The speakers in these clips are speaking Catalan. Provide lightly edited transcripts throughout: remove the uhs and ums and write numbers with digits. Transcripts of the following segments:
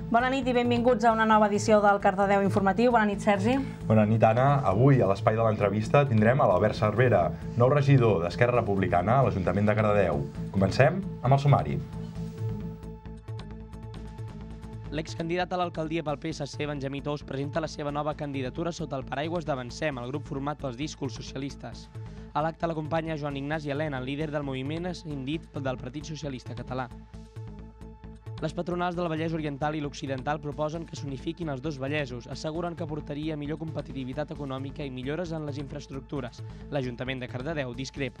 Bona nit i benvinguts a una nova edició del Cardedeu Informatiu. Bona nit, Sergi. Bona nit, Anna. Avui, a l'espai de l'entrevista, tindrem a l'Albert Cervera, nou regidor d'Esquerra Republicana a l'Ajuntament de Cardedeu. Comencem amb el sumari. L'excandidat a l'alcaldia pel PSC, Benjamí Tous, presenta la seva nova candidatura sota el paraigües d'Avancem, el grup format pels díscols socialistes. A l'acte l'acompanya Joan Ignasi Elena, líder del moviment escindit del Partit Socialista Català. Les patronals del Vallès Oriental i l'Occidental proposen que s'unifiquin els dos Vallesos, asseguren que portaria millor competitivitat econòmica i millores en les infraestructures. L'Ajuntament de Cardedeu discrepa.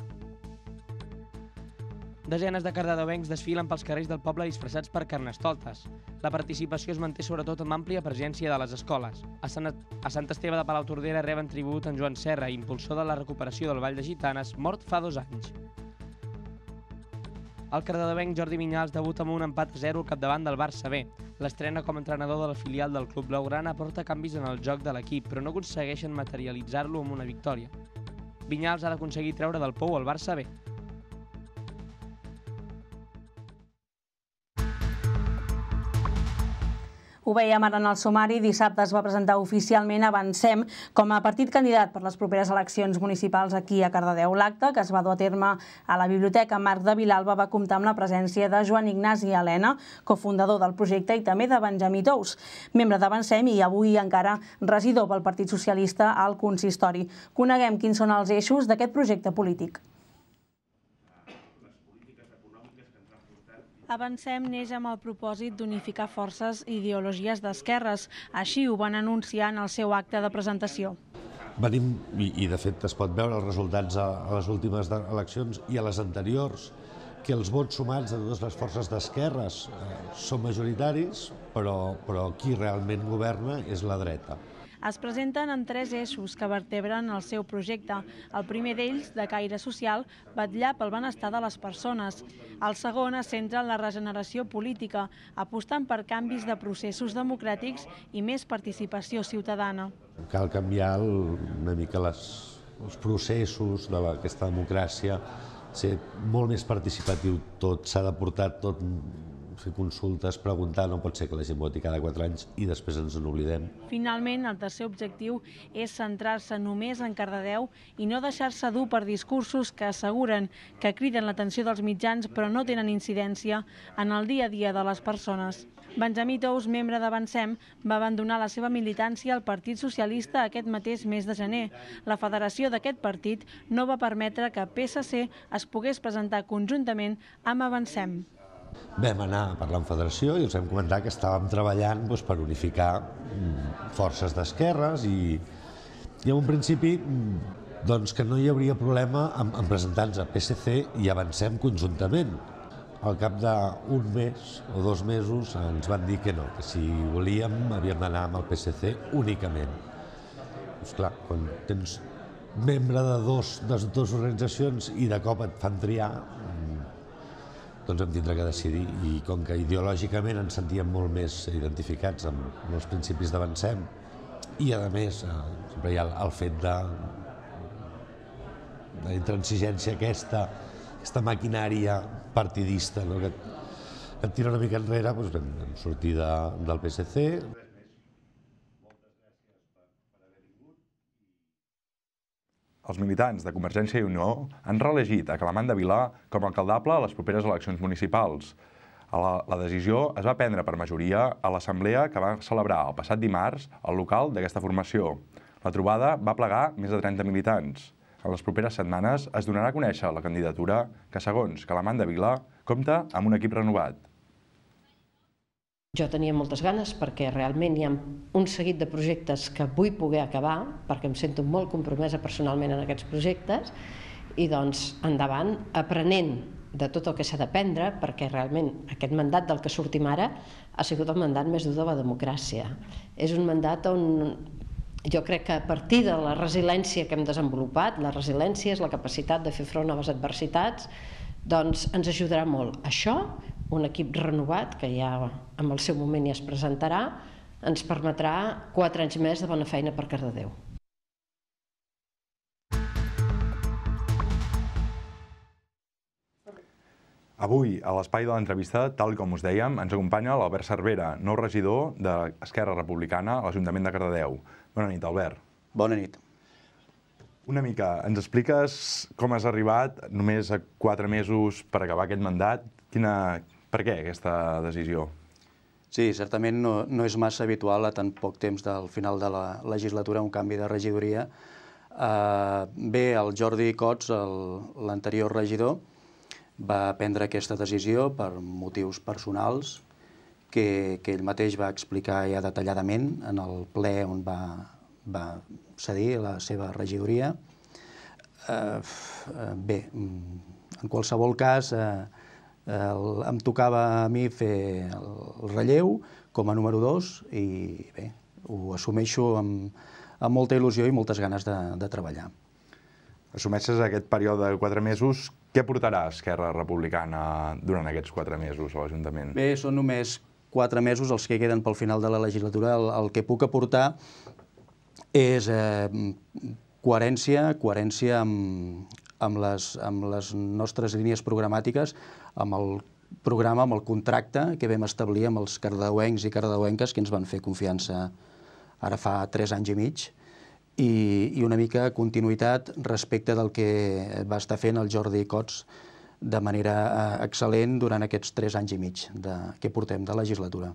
Desenes de cardedeuencs desfilen pels carrers del poble disfressats per carnestoltes. La participació es manté sobretot amb àmplia presència de les escoles. A Sant Esteve de Palautordera reben tribut en Joan Serra, impulsor de la recuperació del Ball de Gitanes, mort fa 2 anys. El cardedeuenc Jordi Vinyals debuta amb un empat a 0 al capdavant del Barça B. L'estrena com a entrenador de la filial del club blaugrana aporta canvis en el joc de l'equip, però no aconsegueixen materialitzar-lo amb una victòria. Vinyals ha d'aconseguir treure del pou el Barça B. Ho vèiem ara en el sumari, dissabte es va presentar oficialment Avancem com a partit candidat per les properes eleccions municipals aquí a Cardedeu. L'acte, que es va dur a terme a la Biblioteca Marc de Vilalba, va comptar amb la presència de Joan Ignasi Elena, cofundador del projecte, i també de Benjamí Tous, membre d'Avancem i avui encara regidor pel Partit Socialista al consistori. Coneguem quins són els eixos d'aquest projecte polític. Avancem neix amb el propòsit d'unificar forces i ideologies d'esquerres. Així ho van anunciar en el seu acte de presentació. Venim, i de fet es pot veure els resultats a les últimes eleccions i a les anteriors, que els vots sumats de totes les forces d'esquerres són majoritaris, però qui realment governa és la dreta. Es presenten en 3 eixos que vertebren el seu projecte. El primer d'ells, de caire social, vetllar pel benestar de les persones. El segon es centra en la regeneració política, apostant per canvis de processos democràtics i més participació ciutadana. Cal canviar una mica els processos d'aquesta democràcia, ser molt més participatiu tot, s'ha de portar tot, fer consultes, preguntar, no pot ser que la gent voti cada 4 anys i després ens n'oblidem. Finalment, el tercer objectiu és centrar-se només en Cardedeu i no deixar-se dur per discursos que asseguren que criden l'atenció dels mitjans però no tenen incidència en el dia a dia de les persones. Benjamí Tous, membre d'Avancem, va abandonar la seva militància al Partit Socialista aquest mateix mes de gener. La federació d'aquest partit no va permetre que PSC es pogués presentar conjuntament amb Avancem. Vam anar a parlar amb Federació i els vam comentar que estàvem treballant per unificar forces d'esquerres i en un principi que no hi hauria problema en presentar-nos a PSC i Avancem conjuntament. Al cap d'un mes o 2 mesos ens van dir que no, que si volíem havíem d'anar amb el PSC únicament. Doncs clar, quan tens membre de dues organitzacions i de cop et fan triar, doncs vam tindre que decidir, i com que ideològicament ens sentíem molt més identificats amb els principis d'Avancem i a més sempre hi ha el fet de la intransigència, aquesta maquinària partidista que et tira una mica enrere, vam sortir del PSC. Els militants de Convergència i Unió han reelegit a Calamant de Vilà com a alcaldable a les properes eleccions municipals. La decisió es va prendre per majoria a l'assemblea que va celebrar el passat dimarts al local d'aquesta formació. La trobada va plegar més de 30 militants. En les properes setmanes es donarà a conèixer la candidatura que, segons Calamant de Vilà, compta amb un equip renovat. Jo tenia moltes ganes perquè realment hi ha un seguit de projectes que vull poder acabar, perquè em sento molt compromesa personalment en aquests projectes, i doncs endavant, aprenent de tot el que s'ha d'aprendre, perquè realment aquest mandat del que sortim ara ha sigut el mandat més dur de la democràcia. És un mandat on jo crec que a partir de la resiliència que hem desenvolupat, la resiliència és la capacitat de fer front a les adversitats, doncs ens ajudarà molt. Això, un equip renovat, que ja en el seu moment ja es presentarà, ens permetrà 4 anys més de bona feina per Cardedeu. Avui, a l'espai de l'entrevista, tal com us dèiem, ens acompanya l'Albert Cervera, nou regidor d'Esquerra Republicana a l'Ajuntament de Cardedeu. Bona nit, Albert. Bona nit. Una mica, ens expliques com has arribat només a 4 mesos per acabar aquest mandat? Per què aquesta decisió? Sí, certament no és massa habitual a tan poc temps del final de la legislatura un canvi de regidoria. Bé, el Jordi Cots, l'anterior regidor, va prendre aquesta decisió per motius personals que ell mateix va explicar ja detalladament en el ple on va cedir la seva regidoria. Bé, en qualsevol cas, em tocava a mi fer el relleu com a número 2 i bé, ho assumeixo amb molta il·lusió i moltes ganes de treballar. Assumeixes aquest període de 4 mesos. Què portarà Esquerra Republicana durant aquests 4 mesos a l'Ajuntament? Bé, són només 4 mesos els que queden pel final de la legislatura. El que puc aportar és coherència amb les nostres línies programàtiques, amb el programa, amb el contracte que vam establir amb els cardedeuencs i cardedeuenques que ens van fer confiança ara fa 3 anys i mig, i una mica continuïtat respecte del que va estar fent el Jordi Cots de manera excel·lent durant aquests 3 anys i mig que portem de legislatura.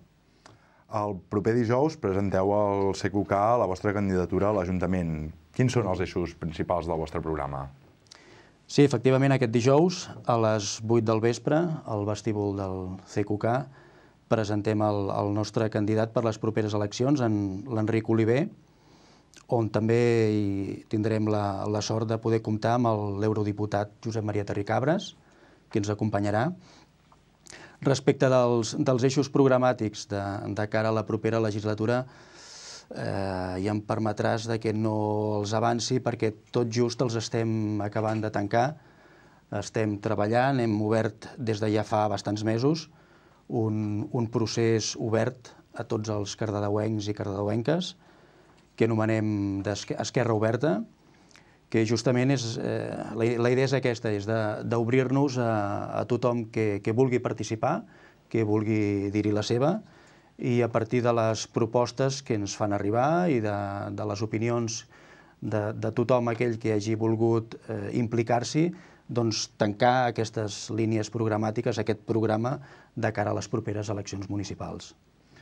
El proper dijous presenteu al CQK la vostra candidatura a l'Ajuntament. Quins són els eixos principals del vostre programa? Sí, efectivament, aquest dijous, a les 8 del vespre, al vestíbul del CQK, presentem el nostre candidat per les properes eleccions, l'Enric Oliver, on també hi tindrem la sort de poder comptar amb l'eurodiputat Josep Maria Terricabras, que ens acompanyarà. Respecte dels eixos programàtics de cara a la propera legislatura, ja em permetràs que no els avanci perquè tot just els estem acabant de tancar. Estem treballant, hem obert des de ja fa bastants mesos un procés obert a tots els cardedeuencs i cardedeuenques, que anomenem d'Esquerra Oberta, que justament la idea és aquesta, és d'obrir-nos a tothom que vulgui participar, que vulgui dir-hi la seva, i a partir de les propostes que ens fan arribar i de les opinions de tothom aquell que hagi volgut implicar-s'hi, doncs tancar aquestes línies programàtiques, aquest programa de cara a les properes eleccions municipals.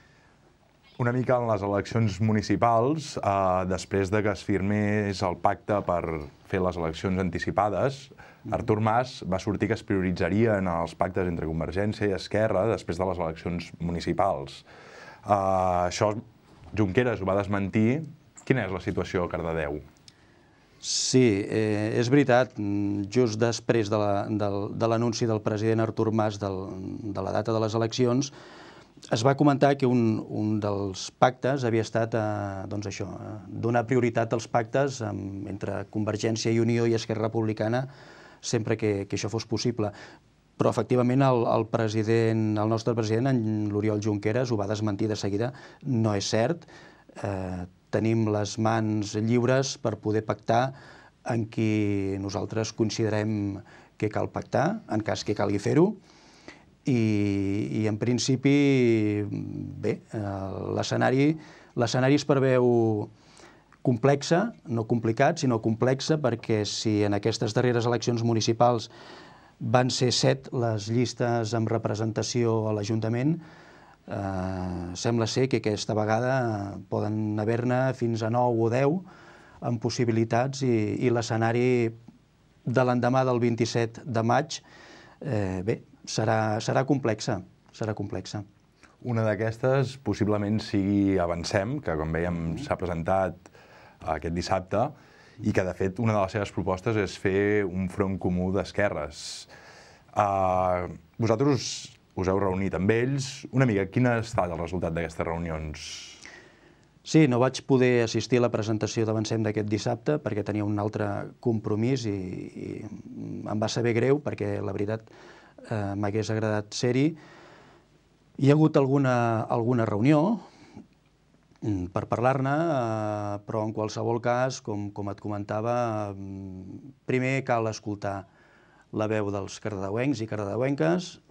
Una mica en les eleccions municipals, després que es firmés el pacte per fer les eleccions anticipades, Artur Mas va sortir que es prioritzarien els pactes entre Convergència i Esquerra després de les eleccions municipals. Això Junqueras ho va desmentir. Quina és la situació a Cardedeu? Sí, és veritat. Just després de l'anunci del president Artur Mas de la data de les eleccions, es va comentar que un dels pactes havia estat donar prioritat als pactes entre Convergència i Unió i Esquerra Republicana sempre que això fos possible. Però, efectivament, el nostre president, l'Oriol Junqueras, ho va desmentir de seguida. No és cert. Tenim les mans lliures per poder pactar en qui nosaltres considerem que cal pactar, en cas que calgui fer-ho. I en principi, bé, l'escenari es preveu complexa, no complicat, sinó complexa, perquè si en aquestes darreres eleccions municipals van ser 7 les llistes amb representació a l'Ajuntament, sembla ser que aquesta vegada poden haver-ne fins a 9 o 10 amb possibilitats i l'escenari de l'endemà del 27 de maig, bé, serà complexa. Una d'aquestes possiblement sigui Avancem, que com veiem s'ha presentat aquest dissabte, i que de fet una de les seves propostes és fer un front comú d'esquerres. Vosaltres us heu reunit amb ells. Una mica, quin ha estat el resultat d'aquestes reunions? Sí, no vaig poder assistir a la presentació d'Avancem d'aquest dissabte perquè tenia un altre compromís i em va saber greu perquè la veritat m'hagués agradat ser-hi. Hi ha hagut alguna reunió per parlar-ne, però en qualsevol cas, com et comentava, primer cal escoltar la veu dels cardedeuencs i cardedeuenques,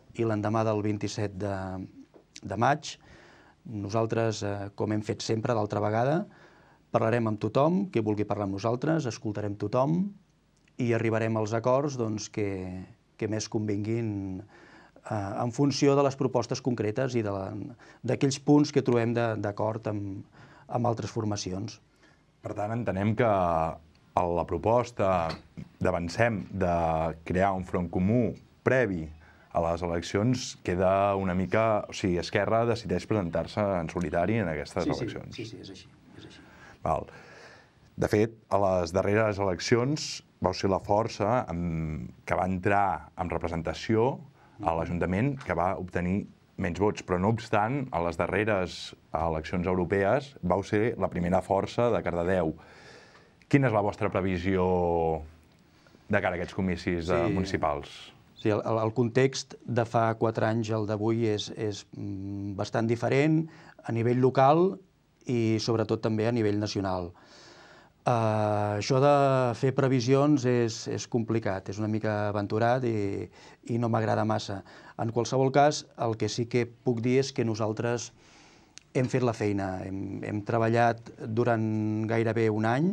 i l'endemà del 27 de maig. Nosaltres, com hem fet sempre d'altra vegada, parlarem amb tothom que vulgui parlar amb nosaltres, escoltarem tothom i arribarem als acords que més convinguin en funció de les propostes concretes i d'aquells punts que trobem d'acord amb altres formacions. Per tant, entenem que la proposta d'Avancem de crear un front comú previ a les eleccions queda una mica... O sigui, Esquerra decideix presentar-se en solitari en aquestes eleccions. Sí, és així. Val. De fet, a les darreres eleccions vau ser la força que va entrar amb representació a l'Ajuntament que va obtenir menys vots, però no obstant, a les darreres eleccions europees vau ser la primera força de Cardedeu. Quina és la vostra previsió de cara a aquests comicis municipals? Sí, el context de fa 4 anys al d'avui és bastant diferent a nivell local i sobretot també a nivell nacional. Això de fer previsions és complicat, és una mica aventurat i no m'agrada massa. En qualsevol cas, el que sí que puc dir és que nosaltres hem fet la feina. Hem treballat durant gairebé un any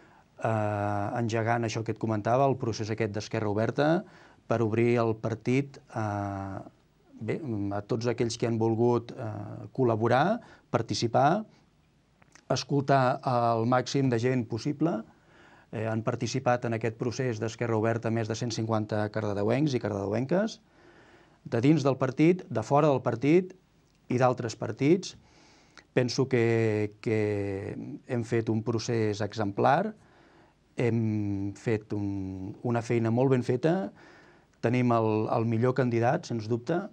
engegant això que et comentava, el procés aquest d'Esquerra Oberta, per obrir el partit a tots aquells que han volgut col·laborar, participar, escoltar el màxim de gent possible. Han participat en aquest procés d'Esquerra Oberta més de 150 cardedeuencs i cardedeuenques, de dins del partit, de fora del partit i d'altres partits. Penso que hem fet un procés exemplar, hem fet una feina molt ben feta, tenim el millor candidat, sens dubte,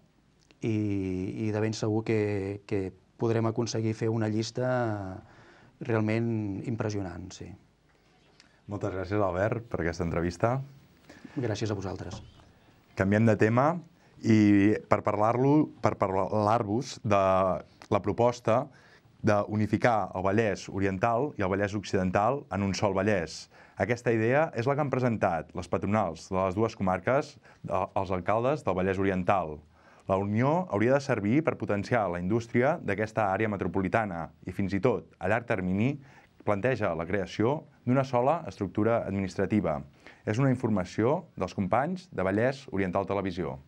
i de ben segur que podrem aconseguir fer una llista realment impressionant, sí. Moltes gràcies, Albert, per aquesta entrevista. Gràcies a vosaltres. Canviem de tema i per parlar-vos de la proposta d'unificar el Vallès Oriental i el Vallès Occidental en un sol Vallès. Aquesta idea és la que han presentat les patronals de les dues comarques, els alcaldes del Vallès Oriental. La unió hauria de servir per potenciar la indústria d'aquesta àrea metropolitana i fins i tot, a llarg termini, planteja la creació d'una sola estructura administrativa. És una informació dels companys de Vallès Oriental Televisió.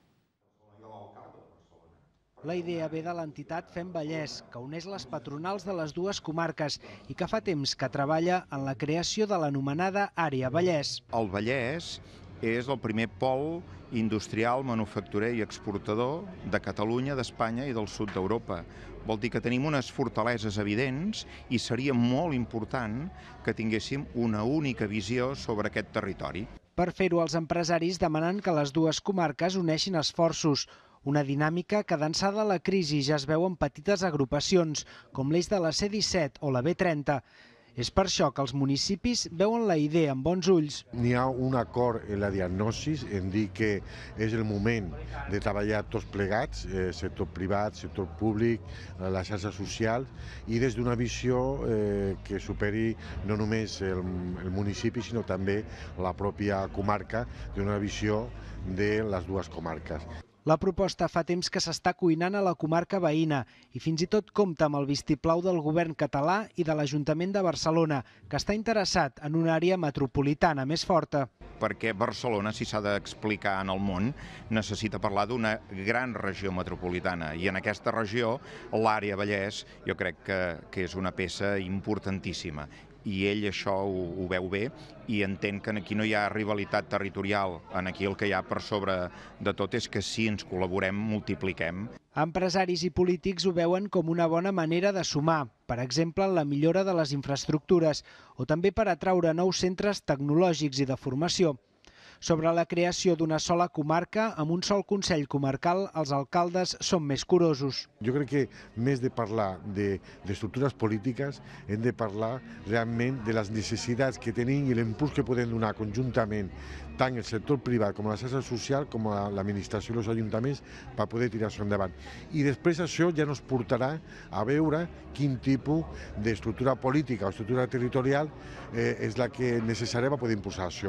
La idea ve de l'entitat Fem Vallès, que uneix les patronals de les dues comarques i que fa temps que treballa en la creació de l'anomenada Àrea Vallès. El Vallès és el primer pol industrial, manufacturer i exportador de Catalunya, d'Espanya i del sud d'Europa. Vol dir que tenim unes fortaleses evidents i seria molt important que tinguéssim una única visió sobre aquest territori. Per fer-ho, els empresaris demanen que les dues comarques uneixin esforços. Una dinàmica que d'ençà de la crisi ja es veu en petites agrupacions, com l'eix de la C-17 o la B-30. És per això que els municipis veuen la idea amb bons ulls. N'hi ha un acord en la diagnosi en dir que és el moment de treballar tots plegats, sector privat, sector públic, la xarxa social, i des d'una visió que superi no només el municipi, sinó també la pròpia comarca, d'una visió de les dues comarques. La proposta fa temps que s'està cuinant a la comarca veïna i fins i tot compta amb el vistiplau del govern català i de l'Ajuntament de Barcelona, que està interessat en una àrea metropolitana més forta. Perquè Barcelona, si s'ha d'explicar en el món, necessita parlar d'una gran regió metropolitana. I en aquesta regió, l'àrea Vallès, jo crec que és una peça importantíssima. I ell això ho veu bé i entén que aquí no hi ha rivalitat territorial. Aquí el que hi ha per sobre de tot és que si ens col·laborem, multipliquem. Empresaris i polítics ho veuen com una bona manera de sumar, per exemple, en la millora de les infraestructures o també per atraure nous centres tecnològics i de formació. Sobre la creació d'una sola comarca, amb un sol Consell Comarcal, els alcaldes són més curosos. Jo crec que més de parlar d'estructures polítiques, hem de parlar realment de les necessitats que tenim i l'impuls que podem donar conjuntament tant el sector privat com la xarxa social com l'administració i els ajuntaments per poder tirar-s'ho endavant. I després això ja ens portarà a veure quin tipus d'estructura política o estructura territorial és la que necessària per poder impulsar això.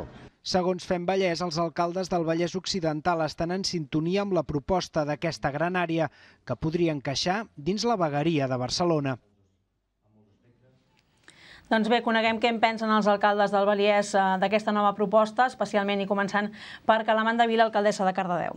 Segons Fem Vallès, els alcaldes del Vallès Occidental estan en sintonia amb la proposta d'aquesta gran àrea que podria encaixar dins la vegueria de Barcelona. Doncs bé, coneguem què en pensen els alcaldes del Vallès d'aquesta nova proposta, especialment i començant per Calamanda Vila, alcaldessa de Cardedeu.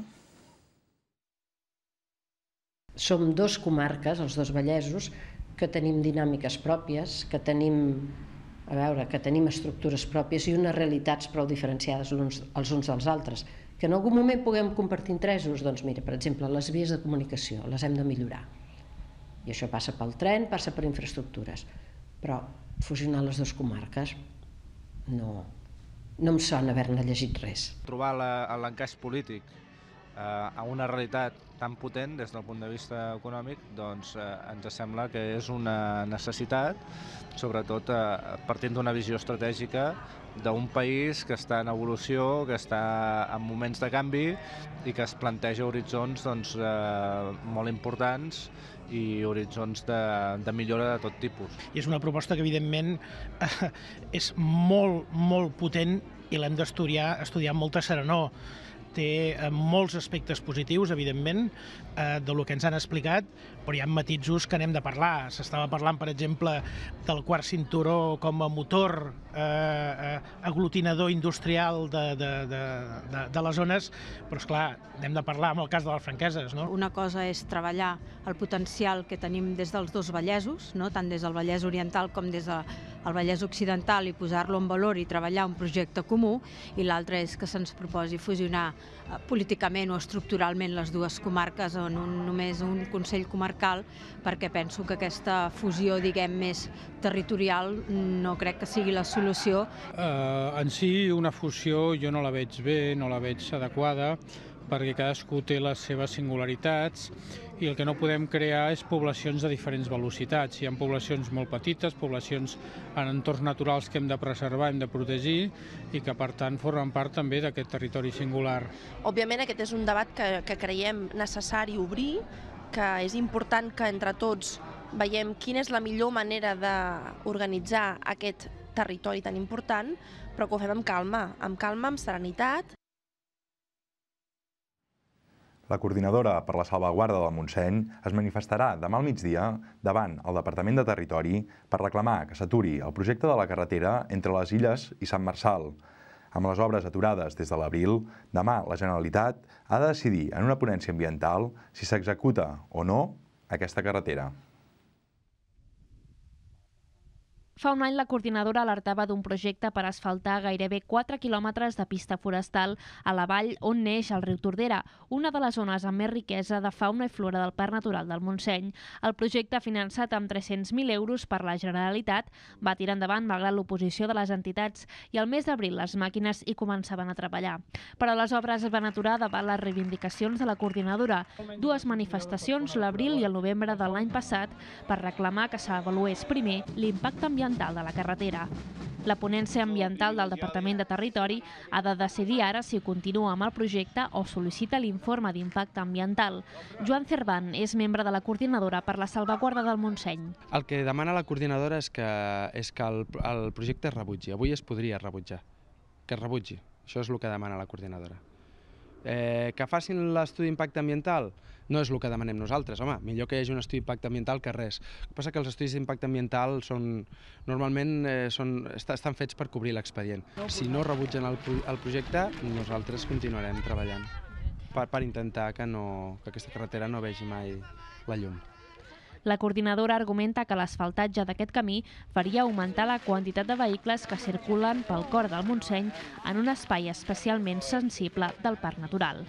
Som dos comarques, els dos vallesos, que tenim dinàmiques pròpies, que tenim estructures pròpies i unes realitats prou diferenciades els uns dels altres. Que en algun moment puguem compartir interessos, doncs mira, per exemple, les vies de comunicació, les hem de millorar. I això passa pel tren, passa per infraestructures. Però fusionar les dues comarques no em sona haver-ne llegit res. Trobar l'encaix polític a una realitat tan potent des del punt de vista econòmic, doncs ens sembla que és una necessitat, sobretot partint d'una visió estratègica d'un país que està en evolució, que està en moments de canvi i que es planteja horitzons molt importants i horitzons de millora de tot tipus. I és una proposta que, evidentment, és molt potent i l'hem d'estudiar amb molta serenor. Té molts aspectes positius, evidentment, del que ens han explicat, però hi ha matisos que n'hem de parlar. S'estava parlant, per exemple, del quart cinturó com a motor aglutinador industrial de les zones, però, esclar, n'hem de parlar en el cas de les franqueses. Una cosa és treballar el potencial que tenim des dels dos vallesos, tant des del Vallès Oriental com des del Vallès Occidental, i posar-lo en valor i treballar un projecte comú, i l'altre és que se'ns proposi fusionar políticament o estructuralment les dues comarques en només un Consell Comarcal, perquè penso que aquesta fusió, diguem, més territorial no crec que sigui la solució. En si, una fusió jo no la veig bé, no la veig adequada, perquè cadascú té les seves singularitats i el que no podem crear és poblacions de diferents velocitats. Hi ha poblacions molt petites, poblacions en entorns naturals que hem de preservar, hem de protegir i que, per tant, formen part també d'aquest territori singular. Òbviament, aquest és un debat que creiem necessari obrir, que és important que entre tots veiem quina és la millor manera d'organitzar aquest territori tan important, però que ho fem amb calma, amb serenitat. La coordinadora per la salvaguarda del Montseny es manifestarà demà al migdia davant el Departament de Territori per reclamar que s'aturi el projecte de la carretera entre les Illes i Sant Marçal. Amb les obres aturades des de l'abril, demà la Generalitat ha de decidir en una ponència ambiental si s'executa o no aquesta carretera. Fa un any la coordinadora alertava d'un projecte per asfaltar gairebé 4 quilòmetres de pista forestal a la vall on neix el riu Tordera, una de les zones amb més riquesa de fauna i flora del Parc Natural del Montseny. El projecte, finançat amb 300.000 euros per la Generalitat, va tirar endavant malgrat l'oposició de les entitats i al mes d'abril les màquines hi començaven a treballar. Però les obres es van aturar davant les reivindicacions de la coordinadora. Dues manifestacions, l'abril i el novembre de l'any passat, per reclamar que s'avalués primer l'impacte ambiental de la carretera. La ponència ambiental del Departament de Territori ha de decidir ara si continua amb el projecte o sol·licita l'informe d'impacte ambiental. Joan Cervant és membre de la coordinadora per la salvaguarda del Montseny. El que demana la coordinadora és que el projecte es rebutgi. Avui es podria rebutjar. Que es rebutgi. Això és el que demana la coordinadora. Que facin l'estudi d'impacte ambiental no és el que demanem nosaltres, home, millor que hi hagi un estudi d'impacte ambiental que res. El que passa que els estudis d'impacte ambiental normalment estan fets per cobrir l'expedient. Si no rebutgen el projecte, nosaltres continuarem treballant per intentar que aquesta carretera no vegi mai la llum. La coordinadora argumenta que l'asfaltatge d'aquest camí faria augmentar la quantitat de vehicles que circulen pel cor del Montseny en un espai especialment sensible del Parc Natural.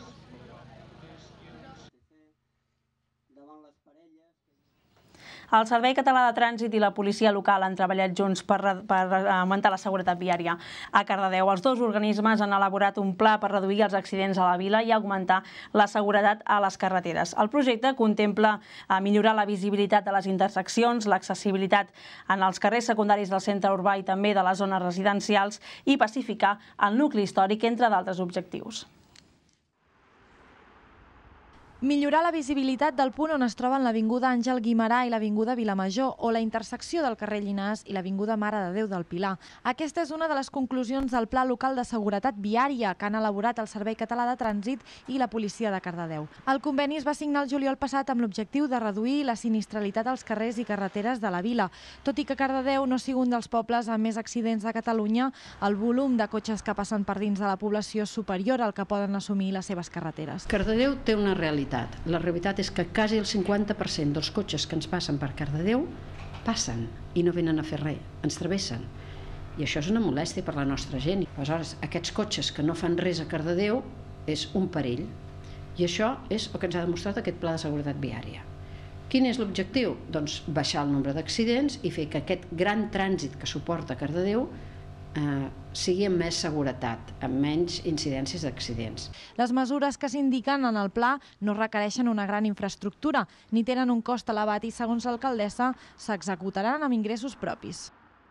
El Servei Català de Trànsit i la policia local han treballat junts per augmentar la seguretat viària a Cardedeu. Els dos organismes han elaborat un pla per reduir els accidents a la vila i augmentar la seguretat a les carreteres. El projecte contempla millorar la visibilitat de les interseccions, l'accessibilitat en els carrers secundaris del centre urbà i també de les zones residencials i pacificar el nucli històric, entre d'altres objectius. Millorar la visibilitat del punt on es troben l'Avinguda Àngel Guimerà i l'Avinguda Vilamajor o la intersecció del carrer Llinàs i l'Avinguda Mare de Déu del Pilar. Aquesta és una de les conclusions del Pla Local de Seguretat Viària que han elaborat el Servei Català de Trànsit i la Policia de Cardedeu. El conveni es va signar el juliol passat amb l'objectiu de reduir la sinistralitat als carrers i carreteres de la vila. Tot i que Cardedeu no sigui un dels pobles amb més accidents de Catalunya, el volum de cotxes que passen per dins de la població és superior al que poden assumir les seves carreteres. Cardedeu té una realitat. La realitat és que quasi el 50% dels cotxes que ens passen per Cardedeu passen i no venen a fer res, ens travessen. I això és una molèstia per la nostra gent. Aleshores, aquests cotxes que no fan res a Cardedeu és un perill. I això és el que ens ha demostrat aquest Pla de Seguretat Viària. Quin és l'objectiu? Doncs baixar el nombre d'accidents i fer que aquest gran trànsit que suporta Cardedeu sigui amb més seguretat, amb menys incidències d'accidents. Les mesures que s'indiquen en el pla no requereixen una gran infraestructura, ni tenen un cost elevat i, segons l'alcaldessa, s'executaran amb ingressos propis.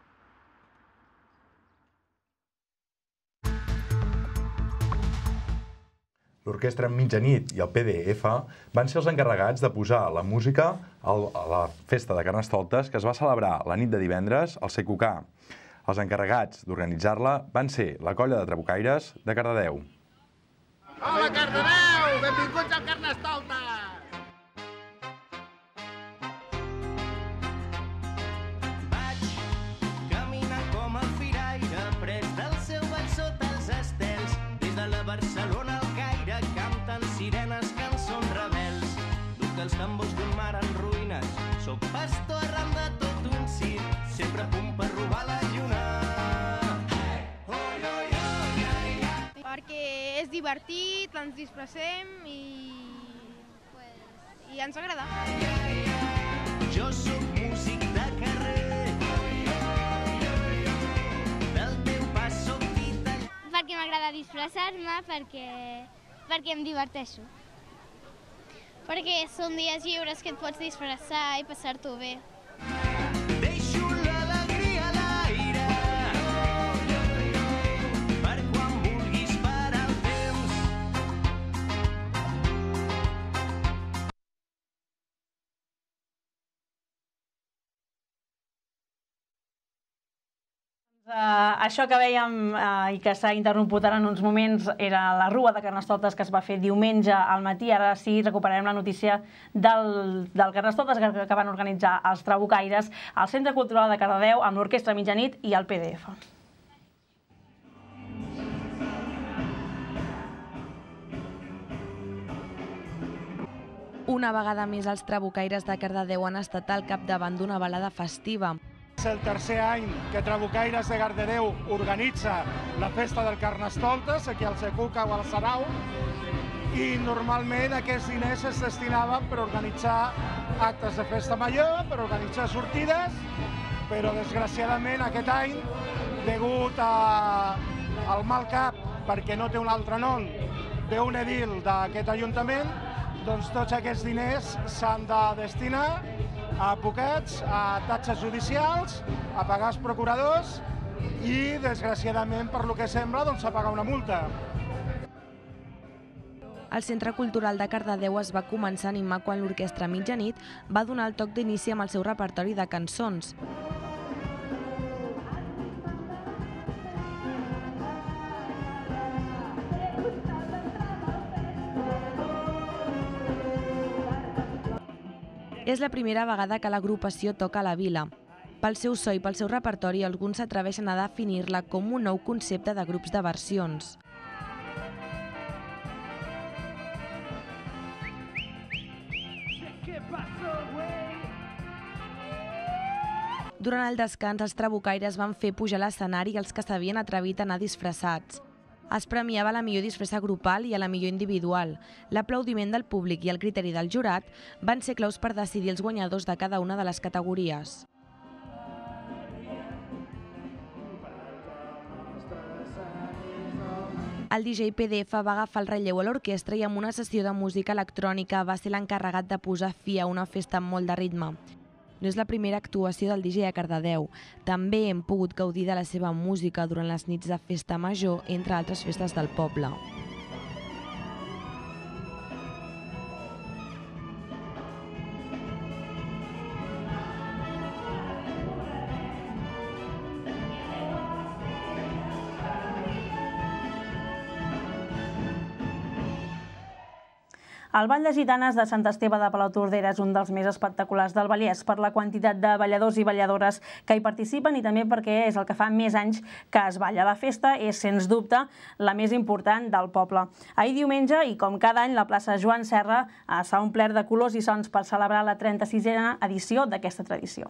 L'Orquestra Mitjanit i el PDF van ser els encarregats de posar la música a la festa de Carnestoltes que es va celebrar la nit de divendres al CQK. Els encarregats d'organitzar-la van ser la colla de trabucaires de Cardedeu. Hola, Cardedeu! Benvinguts al Carnestoltes! Vaig caminant com el firaire, pres del seu ball sota els estels. Des de la Barcelona al Caire canten sirenes, cançons rebels. Duc els tambors d'un mar en ruïnes, soc pastor arran de tot un circ, sempre a punt per robar la lluna. Perquè és divertit, ens disfressem i ens agrada. Jo sóc músic de carrer, del teu pas sóc guitarra. Perquè m'agrada disfressar-me, perquè em diverteixo. Perquè són dies lliures que et pots disfressar i passar-t'ho bé. Deixo l'alegria a l'aire, per quan vulguis parar el temps. Això que vèiem i que s'ha interromput ara en uns moments era la rua de Carnestoltes que es va fer diumenge al matí. Ara sí recuperarem la notícia del Carnestoltes que van organitzar els trabucaires al Centre Cultural de Cardedeu amb l'Orquestra Mitjanit i el PDF. Una vegada més, els trabucaires de Cardedeu han estat al capdavant d'una balada festiva. És el tercer any que Trabucaires de Cardedeu organitza la festa del Carnestoltes aquí al CQK o al Sarau i normalment aquests diners es destinaven per organitzar actes de festa major, per organitzar sortides, però desgraciadament aquest any, degut al mal cap, perquè no té un altre nom, d'un edil d'aquest ajuntament, doncs tots aquests diners s'han de destinar a advocats, a taxes judicials, a pagar els procuradors i, desgraciadament, per lo que sembla, doncs a pagar una multa. El Centre Cultural de Cardedeu es va començar a animar quan l'Orquestra Mitjanit va donar el toc d'inici amb el seu repertori de cançons. És la primera vegada que l'agrupació toca a la vila. Pel seu so i pel seu repertori, alguns s'atreveixen a definir-la com un nou concepte de grups de versions. Durant el descans, els trabucaires van fer pujar a l'escenari els que s'havien atrevit a anar disfressats. Es premiava la millor disfressa grupal i a la millor individual. L'aplaudiment del públic i el criteri del jurat van ser claus per decidir els guanyadors de cada una de les categories. El DJ PDF va agafar el relleu a l'orquestra i amb una sessió de música electrònica va ser l'encarregat de posar fi a una festa amb molt de ritme. No és la primera actuació del DJ a Cardedeu. També hem pogut gaudir de la seva música durant les nits de festa major, entre altres festes del poble. El Ball de Gitanes de Sant Esteve de Palautordera és un dels més espectaculars del Vallès per la quantitat de balladors i balladores que hi participen i també perquè és el que fa més anys que es balla. La festa és, sens dubte, la més important del poble. Ahir diumenge, i com cada any, la plaça Joan Serra s'ha omplert de colors i sons per celebrar la 36a edició d'aquesta tradició.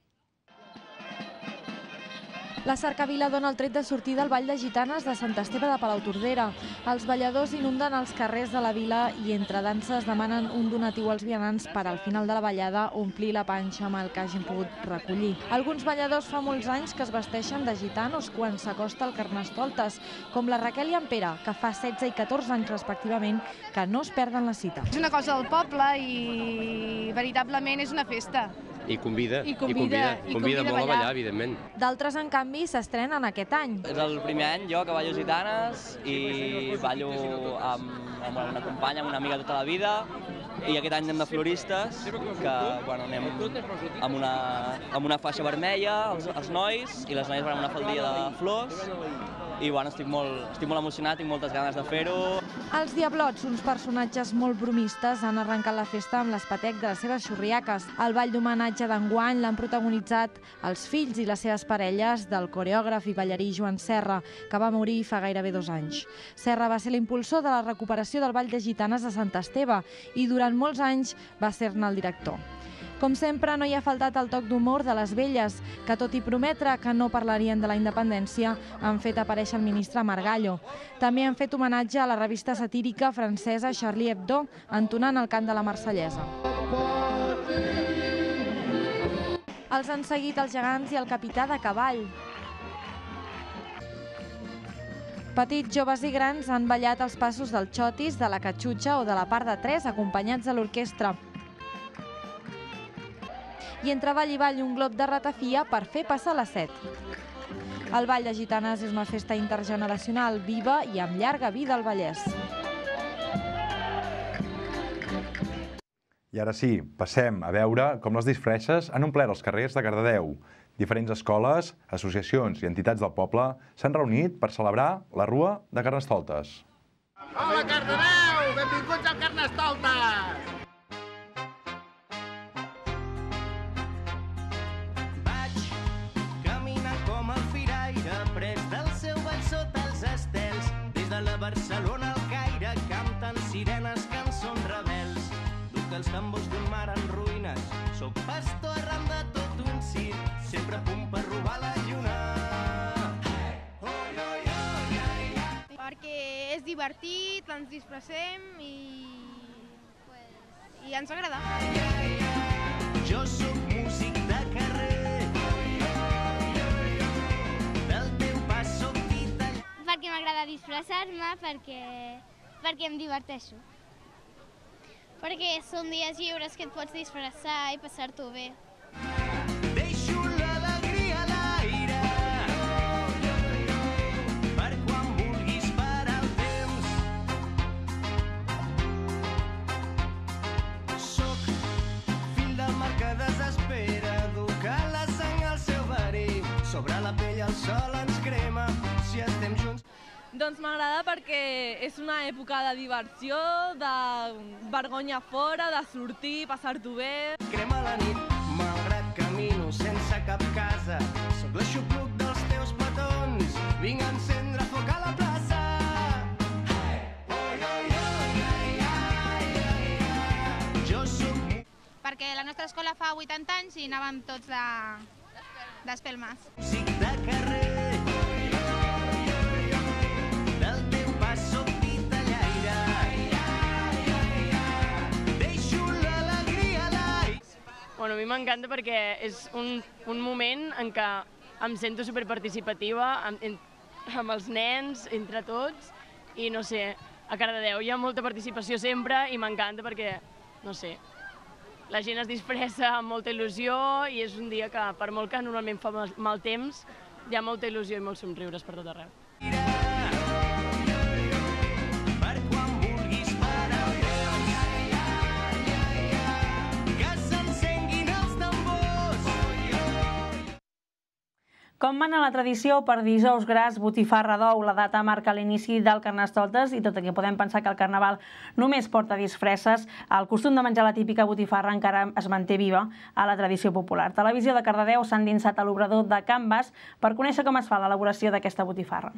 La cercavila dona el tret de sortida al Ball de Gitanes de Sant Esteve de Palautordera. Els balladors inunden els carrers de la vila i entre danses demanen un donatiu als vianants per al final de la ballada omplir la panxa amb el que hagin pogut recollir. Alguns balladors fa molts anys que es vesteixen de gitanos quan s'acosta el Carnestoltes, com la Raquel i en Pere, que fa 16 i 14 anys respectivament que no es perden la cita. És una cosa del poble i veritablement és una festa. I convida molt a ballar, evidentment. D'altres, en canvi, s'estrenen aquest any. És el primer any jo que ballo gitanes i ballo amb una companya, amb una amiga tota la vida, i aquest any anem de floristes, que anem amb una faixa vermella, els nois, i les noies van amb una faldilla de flors, i estic molt emocionat, tinc moltes ganes de fer-ho. Els Diablots, uns personatges molt bromistes, han arrencat la festa amb l'espetec de les seves xurriaques. El ball d'homenatge d'enguany l'han protagonitzat els fills i les seves parelles del coreògraf i ballarí Joan Serra, que va morir fa gairebé 2 anys. Serra va ser l'impulsor de la recuperació del Ball de Gitanes de Sant Esteve i durant molts anys va ser-ne el director. Com sempre, no hi ha faltat el toc d'humor de les velles, que tot i prometre que no parlarien de la independència, han fet aparèixer el ministre Margallo. També han fet homenatge a la revista satírica francesa Charlie Hebdo, entonant el cant de la Marsellesa. Els han seguit els gegants i el capità de cavall. Petits, joves i grans han ballat els passos del xotis, de la catxutxa o de la part de 3, acompanyats de l'orquestra. I entre ball i ball un glob de ratafia per fer passar la set. El Ball de Gitanes és una festa intergeneracional, viva i amb llarga vida al Vallès. I ara sí, passem a veure com les disfresses han omplert els carrers de Cardedeu. Diferents escoles, associacions i entitats del poble s'han reunit per celebrar la Rua de Carnestoltes. Hola, Cardedeu! Benvinguts al Carnestoltes! Barcelona al Caire canten sirenes, cançons rebels. Duc els tambors d'un mar en ruïnes. Soc pastor arran de tot un circ, sempre a punt per robar la lluna. Perquè és divertit, ens disfressem i ens agrada. Jo sóc músic de carrer, del teu pas sóc titall. Perquè m'agrada disfressar-me, perquè em diverteixo. Perquè són dies lliures que et pots disfressar i passar-t'ho bé. Deixo l'alegria a l'aire, per quan vulguis parar el temps. Soc fill del mar que desespera, duc a la sang al seu verí. Sobre la pell el sol ens crema, si estem junts. Doncs m'agrada perquè és una època de diversió, de vergonya fora, de sortir, passar-t'ho bé. Crema la nit, malgrat camino sense cap casa. Soc l'aixopluc dels teus petons, vinc a encendre foc a la plaça. Jo soc... Perquè la nostra escola fa 80 anys i anàvem tots d'espelmes. Músic de carrer, del teu pas sóc titellaire. Deixo l'alegria a l'aire. Bueno, a mi m'encanta perquè és un moment en què em sento superparticipativa amb els nens, entre tots, i no sé, a Cardedeu hi ha molta participació sempre i m'encanta perquè, no sé, la gent es disfressa amb molta il·lusió i és un dia que, per molt que normalment fa mal temps, hi ha molta il·lusió i molts somriures per tot arreu. Com mana la tradició, per dijous gras, botifarra d'ou, la data marca l'inici del Carnestoltes i tot i que podem pensar que el Carnaval només porta disfresses, el costum de menjar la típica botifarra encara es manté viva a la tradició popular. Televisió de Cardedeu s'ha endinsat a l'obrador de Can Bas per conèixer com es fa l'elaboració d'aquesta botifarra.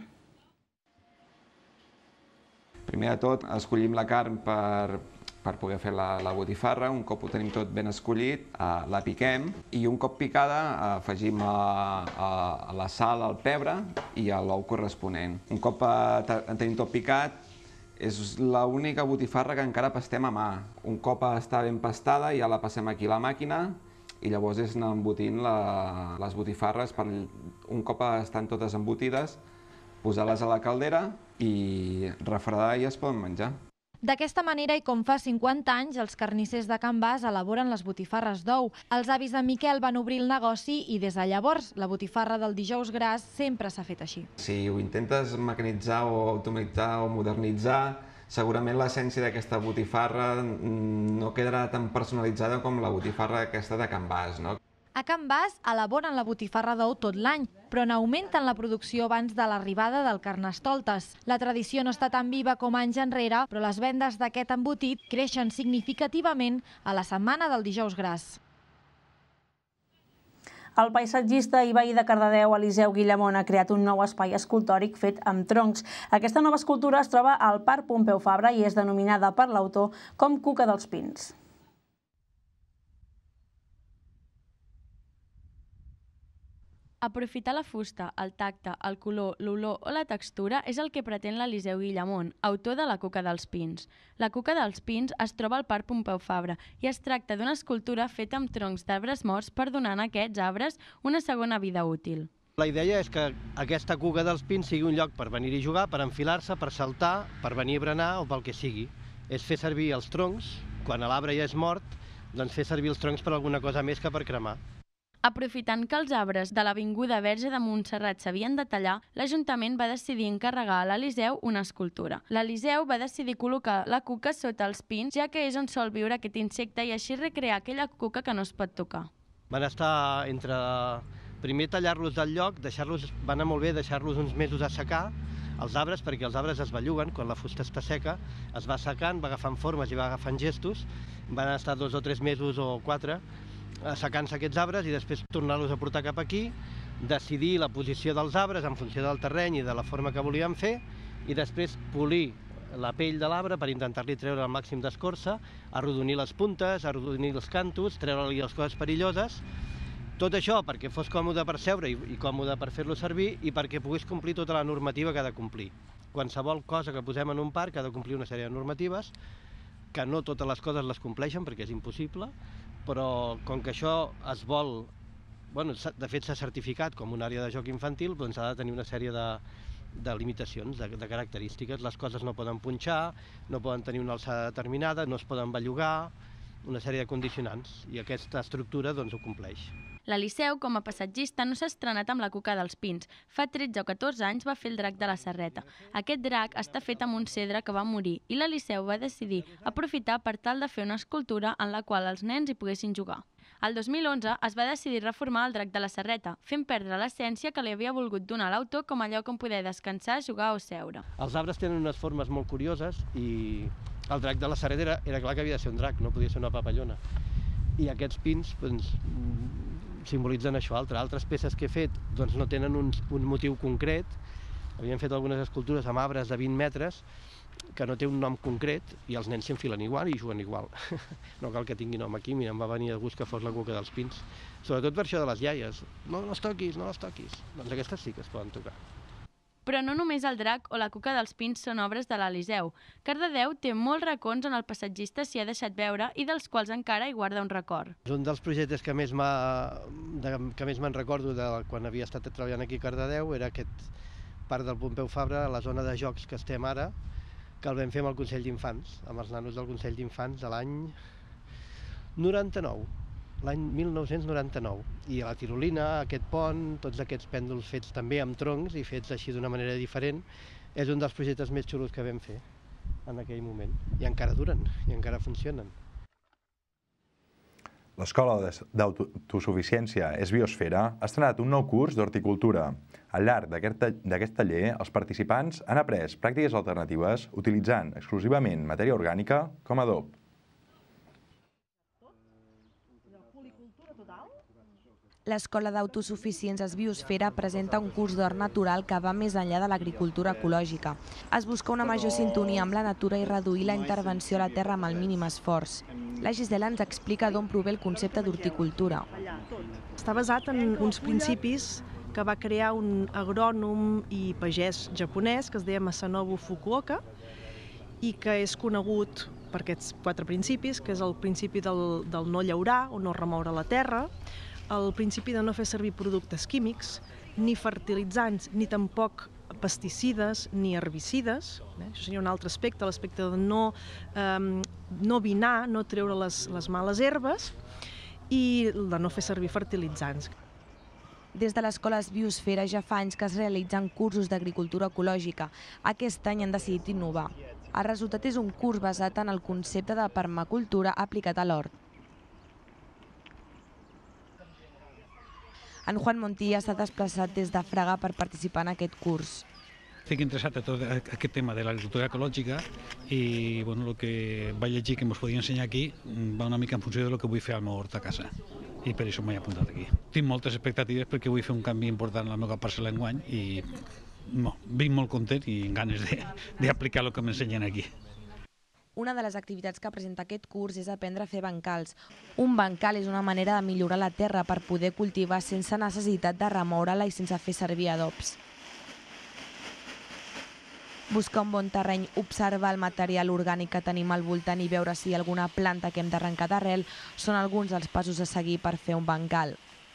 Primer de tot, escollim la carn per poder fer la botifarra. Un cop ho tenim tot ben escollit, la piquem i un cop picada afegim la sal, el pebre i l'ou corresponent. Un cop tenim tot picat, és l'única botifarra que encara pastem a mà. Un cop està ben pastada ja la passem aquí a la màquina i llavors és anar embotint les botifarres. Un cop estan totes embotides, posar-les a la caldera i refredar i es poden menjar. D'aquesta manera, i com fa 50 anys, els carnissers de Can Bas elaboren les botifarres d'ou. Els avis de Miquel van obrir el negoci i des de llavors la botifarra del dijous gras sempre s'ha fet així. Si ho intentes mecanitzar o automatitzar o modernitzar, segurament l'essència d'aquesta botifarra no quedarà tan personalitzada com la botifarra aquesta de Can Bas, no? A Can Bas elaboren la botifarra d'ou tot l'any, però n'augmenten la producció abans de l'arribada del Carnestoltes. La tradició no està tan viva com anys enrere, però les vendes d'aquest embotit creixen significativament a la setmana del dijous gras. El paisatgista i veí de Cardedeu, Eliseu Guillamón, ha creat un nou espai escultòric fet amb troncs. Aquesta nova escultura es troba al Parc Pompeu Fabra i és denominada per l'autor com Cuca dels Pins. Aprofitar la fusta, el tacte, el color, l'olor o la textura és el que pretén l'Eliseu Guillamón, autor de la Cuca dels Pins. La Cuca dels Pins es troba al Parc Pompeu Fabra i es tracta d'una escultura feta amb troncs d'arbres morts per donar a aquests arbres una segona vida útil. La idea és que aquesta Cuca dels Pins sigui un lloc per venir-hi a jugar, per enfilar-se, per saltar, per venir a berenar o pel que sigui. És fer servir els troncs, quan l'arbre ja és mort, doncs fer servir els troncs per alguna cosa més que per cremar. Aprofitant que els arbres de l'Avinguda Verge de Montserrat s'havien de tallar, l'Ajuntament va decidir encarregar a l'Eliseu una escultura. L'Eliseu va decidir col·locar la cuca sota els pins, ja que és on sol viure aquest insecte i així recrear aquella cuca que no es pot tocar. Van estar entre primer tallar-los del lloc, va anar molt bé deixar-los uns mesos a secar, els arbres, perquè els arbres es belluguen, quan la fusta està seca, es va secant, va agafant formes i va agafant gestos, van estar 2 o 3 mesos o 4 assecant-se aquests arbres i després tornar-los a portar cap aquí, decidir la posició dels arbres en funció del terreny i de la forma que volíem fer i després polir la pell de l'arbre per intentar-li treure el màxim d'escorça, arrodonir les puntes, arrodonir els cantos, treure-li les coses perilloses. Tot això perquè fos còmode per seure i còmode per fer-lo servir i perquè pogués complir tota la normativa que ha de complir. Qualsevol cosa que posem en un parc ha de complir una sèrie de normatives, que no totes les coses les compleixen perquè és impossible, però com que això es vol, de fet s'ha certificat com una àrea de joc infantil, doncs ha de tenir una sèrie de limitacions, de característiques. Les coses no poden punxar, no poden tenir una alçada determinada, no es poden bellugar, una sèrie de condicionants, i aquesta estructura doncs ho compleix. L'Eliseu, com a passatgista, no s'ha estrenat amb la Cuca dels Pins. Fa 13 o 14 anys va fer el drac de la Serreta. Aquest drac està fet amb un cedre que va morir i l'Eliseu va decidir aprofitar per tal de fer una escultura en la qual els nens hi poguessin jugar. El 2011 es va decidir reformar el drac de la Serreta, fent perdre l'essència que li havia volgut donar l'autor com a lloc on poder descansar, jugar o seure. Els arbres tenen unes formes molt curioses i el drac de la Serreta era clar que havia de ser un drac, no podia ser una papallona. I aquests pins simbolitzen això. Altres peces que he fet no tenen un motiu concret. Havíem fet algunes escultures amb arbres de 20 metres que no té un nom concret i els nens s'enfilen igual i juguen igual. No cal que tingui nom aquí, mira, em va venir de gust que fos la Cuca dels Pins. Sobretot per això de les iaies. No les toquis, no les toquis. Doncs aquestes sí que es poden tocar. Però no només el drac o la Cuca dels Pins són obres de l'Eliseu. Cardedeu té molts racons on el passatgista s'hi ha deixat veure i dels quals encara hi guarda un record. Un dels projectes que més me'n recordo de quan havia estat treballant aquí a Cardedeu era aquest parc del Pompeu Fabra, a la zona de jocs que estem ara, que el vam fer amb el Consell d'Infants, amb els nanos del Consell d'Infants de l'any 99. L'any 1999, i a la Tirolina, aquest pont, tots aquests pèndols fets també amb troncs i fets així d'una manera diferent, és un dels projectes més xulos que vam fer en aquell moment. I encara duren, i encara funcionen. L'Escola d'Autosuficiència és Biosfera ha estrenat un nou curs d'horticultura. Al llarg d'aquest taller, els participants han après pràctiques alternatives utilitzant exclusivament matèria orgànica com a adob. L'Escola d'Autosuficiències Biosfera presenta un curs d'hort natural que va més enllà de l'agricultura ecològica. Es busca una major sintonia amb la natura i reduir la intervenció a la terra amb el mínim esforç. La Gisela ens explica d'on prové el concepte d'horticultura. Està basat en uns principis que va crear un agrònom i pagès japonès que es deia Masanobu Fukuoka i que és conegut per aquests 4 principis, que és el principi del no llaurar o no remoure la terra, el principi de no fer servir productes químics, ni fertilitzants, ni tampoc pesticides, ni herbicides. Això seria un altre aspecte, l'aspecte de no vinar, no treure les males herbes i de no fer servir fertilitzants. Des de l'Escola Biosfera ja fa anys que es realitzen cursos d'agricultura ecològica. Aquest any han decidit innovar. El resultat és un curs basat en el concepte de permacultura aplicat a l'hort. En Juan Montilla s'ha desplaçat des de Fraga per participar en aquest curs. Estic interessat en tot aquest tema de l'agricultura ecològica i el que vaig llegir que ens podia ensenyar aquí va una mica en funció del que vull fer al meu hort a casa i per això m'he apuntat aquí. Tinc moltes expectatives perquè vull fer un canvi important a la meva parcel·la enguany i vinc molt content i amb ganes d'aplicar el que m'ensenyen aquí. Una de les activitats que presenta aquest curs és aprendre a fer bancals. Un bancal és una manera de millorar la terra per poder cultivar sense necessitat de remoure-la i sense fer servir adobs. Buscar un bon terreny, observar el material orgànic que tenim al voltant i veure si hi ha alguna planta que hem d'arrencar d'arrel són alguns dels passos a seguir per fer un bancal.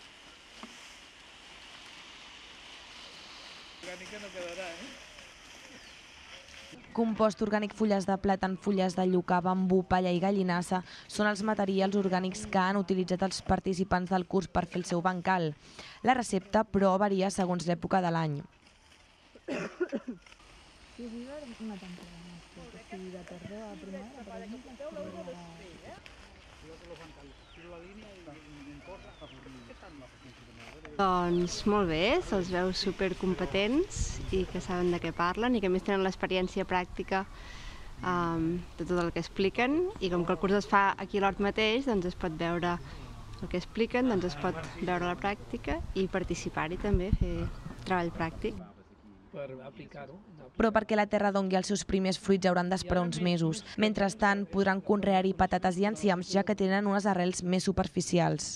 Compost orgànic, fulles de plàtan, fulles de llucà, bambú, palla i gallinassa són els materials orgànics que han utilitzat els participants del curs per fer el seu bancal. La recepta, però, varia segons l'època de l'any. Doncs molt bé, se'ls veu supercompetents i que saben de què parlen i que a més tenen l'experiència pràctica de tot el que expliquen i com que el curs es fa aquí a l'hort mateix, doncs es pot veure el que expliquen, doncs es pot veure la pràctica i participar-hi també, fer treball pràctic. Però perquè la terra dongui els seus primers fruits hauran d'esperar uns mesos. Mentrestant, podran conrear-hi patates i enciams, ja que tenen unes arrels més superficials.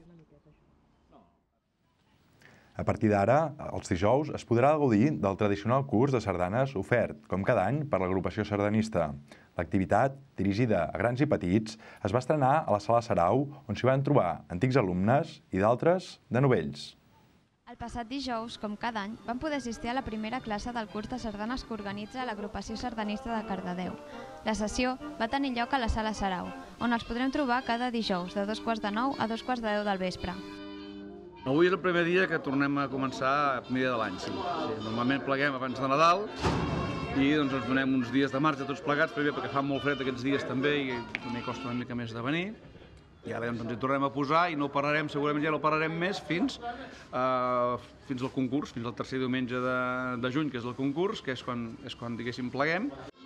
A partir d'ara, els dijous, es podrà gaudir del tradicional curs de sardanes ofert, com cada any, per l'agrupació sardanista. L'activitat, dirigida a grans i petits, es va estrenar a la Sala Sarau, on s'hi van trobar antics alumnes i d'altres de novells. El passat dijous, com cada any, vam poder assistir a la primera classe del curs de sardanes que organitza l'agrupació sardanista de Cardedeu. La sessió va tenir lloc a la Sala Sarau, on els podrem trobar cada dijous, de 8:45 a 10:45 del vespre. Avui és el primer dia que tornem a començar el primer dia de l'any, sí. Normalment pleguem abans de Nadal i doncs ens donem uns dies de marge tots plegats, perquè fa molt fred aquests dies també i també costa una mica més de venir. I ara ens hi tornem a posar i no pararem, segurament ja no pararem més fins al concurs, fins al tercer diumenge de juny, que és el concurs, que és quan diguéssim pleguem.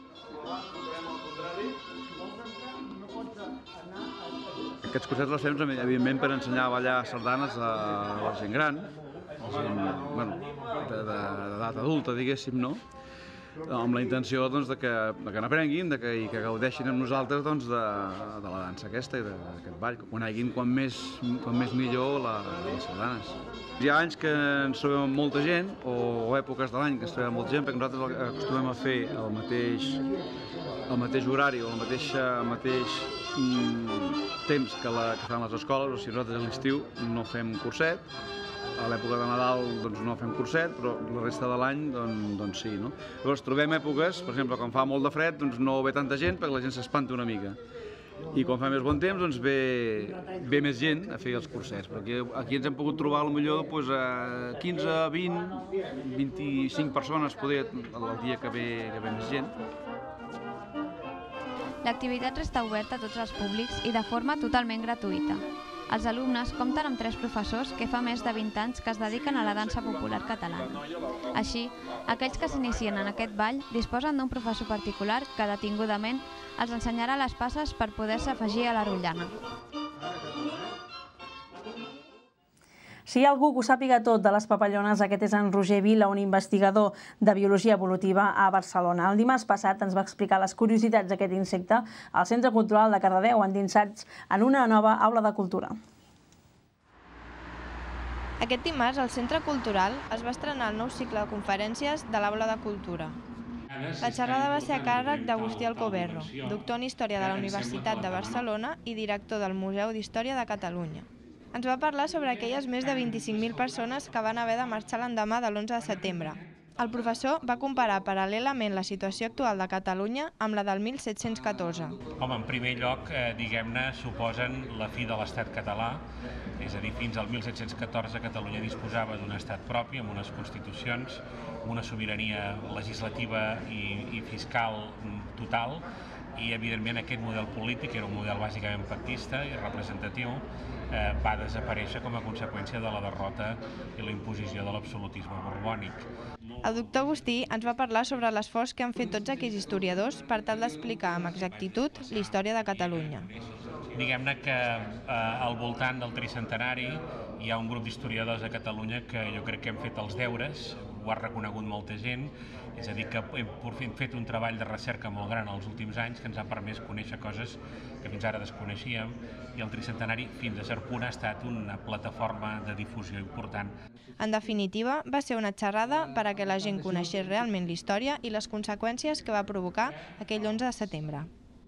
Aquests cursets els fem, evidentment, per ensenyar a ballar sardanes a la gent gran, d'edat adulta, diguéssim, no? Amb la intenció de que n'aprenguin i que gaudeixin amb nosaltres de la dansa aquesta i d'aquest ball, que coneguin quan més millor les sardanes. Hi ha anys que ens trobem amb molta gent, o èpoques de l'any que ens trobem amb molta gent, perquè nosaltres acostumem a fer el mateix horari o el mateix temps que fan les escoles, o sigui, nosaltres a l'estiu no fem curset, a l'època de Nadal no fem curset, però la resta de l'any sí. Llavors trobem èpoques, per exemple, quan fa molt de fred no ve tanta gent perquè la gent s'espanta una mica. I quan fa més bon temps ve més gent a fer els cursets, però aquí ens hem pogut trobar potser 15, 20, 25 persones poder el dia que ve més gent. L'activitat resta oberta a tots els públics i de forma totalment gratuïta. Els alumnes compten amb 3 professors que fa més de 20 anys que es dediquen a la dansa popular catalana. Així, aquells que s'inicien en aquest ball disposen d'un professor particular que detingudament els ensenyarà les passes per poder-se afegir a la rotllana. Si hi ha algú que ho sàpiga tot de les papallones, aquest és en Roger Vila, un investigador de biologia evolutiva a Barcelona. El dimarts passat ens va explicar les curiositats d'aquest insecte al Centre Cultural de Cardedeu, endinsats en una nova aula de cultura. Aquest dimarts, al Centre Cultural es va estrenar el nou cicle de conferències de l'Aula de Cultura. La xerrada va ser a càrrec d'Agustí Alcoberro, doctor en Història de la Universitat de Barcelona i director del Museu d'Història de Catalunya. Ens va parlar sobre aquelles més de 25.000 persones que van haver de marxar l'endemà de l'11 de setembre. El professor va comparar paral·lelament la situació actual de Catalunya amb la del 1714. Home, en primer lloc, diguem-ne, suposen la fi de l'estat català, és a dir, fins al 1714 Catalunya disposava d'un estat propi, amb unes constitucions, una sobirania legislativa i fiscal total, i evidentment aquest model polític, que era un model bàsicament pactista i representatiu, va desaparèixer com a conseqüència de la derrota i la imposició de l'absolutisme borbònic. El doctor Agustí ens va parlar sobre l'esforç que han fet tots aquells historiadors per tal d'explicar amb exactitud la història de Catalunya. Diguem-ne que al voltant del tricentenari hi ha un grup d'historiadors a Catalunya que jo crec que hem fet els deures, ho ha reconegut molta gent, és a dir, que hem fet un treball de recerca molt gran els últims anys que ens ha permès conèixer coses que fins ara desconeixíem, i el tricentenari, fins a cert punt, ha estat una plataforma de difusió important. En definitiva, va ser una xerrada per a que la gent coneixés realment la història i les conseqüències que va provocar aquell 11 de setembre.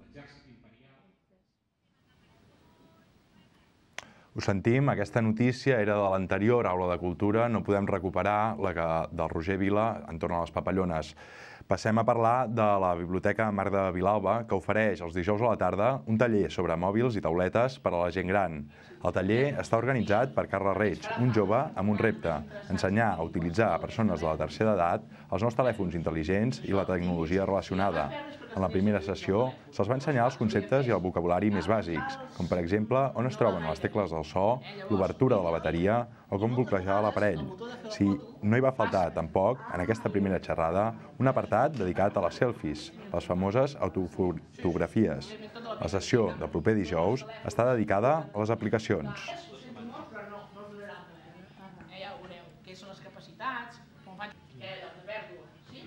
Ho sentim, aquesta notícia era de l'anterior aula de cultura, no podem recuperar la del Roger Vila entorn a les papallones. Passem a parlar de la Biblioteca Marc de Vilalba, que ofereix els dijous a la tarda un taller sobre mòbils i tauletes per a la gent gran. El taller està organitzat per Carles Reig, un jove amb un repte: ensenyar a utilitzar a persones de la tercera edat els nous telèfons intel·ligents i la tecnologia relacionada. En la primera sessió se'ls va ensenyar els conceptes i el vocabulari més bàsics, com per exemple on es troben les tecles del so, l'obertura de la bateria o com bloquejar l'aparell. Si no hi va faltar tampoc, en aquesta primera xerrada, un apartat dedicat a les selfies, les famoses autofotografies. La sessió del proper dijous està dedicada a les aplicacions. Ja veureu què són les capacitats, com faig de pèrdua.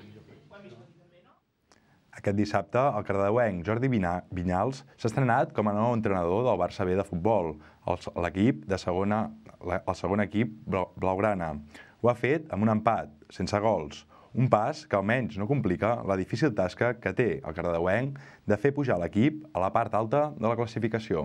Aquest dissabte, el cardedeuenc Jordi Vinyals s'ha estrenat com a nou entrenador del Barça B de futbol, el segon equip blaugrana. Ho ha fet amb un empat, sense gols, un pas que almenys no complica la difícil tasca que té el cardedeuenc de fer pujar l'equip a la part alta de la classificació.